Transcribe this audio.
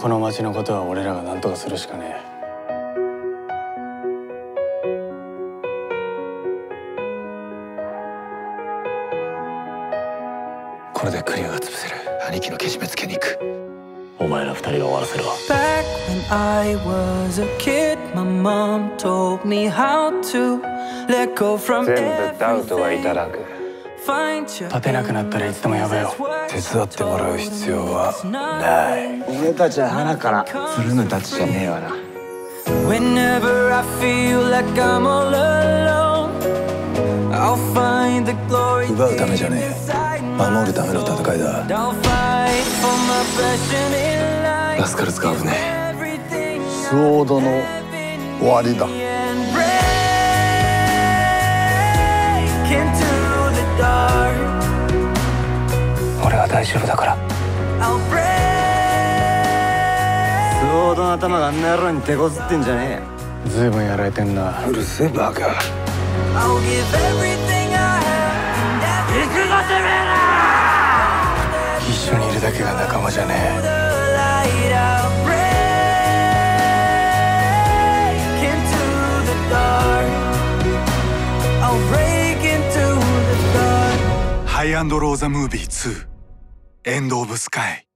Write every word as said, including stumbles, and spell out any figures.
この町のことは俺らが何とかするしかねえ。 これでクリアが潰せる。兄貴のけじめつけに行く。 お前ら二人が終わらせろ。 Back when I was a kid, my mom told me how to let go from 全部ダウトがいただく。 find your 立てなくなったらいつでもやめよう。 手伝ってもらう必要はない。 俺たちは花からつるむたちじゃねえわな。 Whenever I feel like I'm all alone, I'll find the glory 奪うためじゃねえ。守るための戦いだ。 I'll fight for my passion in life. ラスカル使うね。 スオードの終わりだ。 俺は大丈夫だから。 スオードの頭があんな野郎に手こずってんじゃねえ。 ずいぶんやられてんな。 うるせえバカ。 一緒にいるだけが仲間じゃねえ。 ハイアンドローザムービーツーエンドオブスカイ。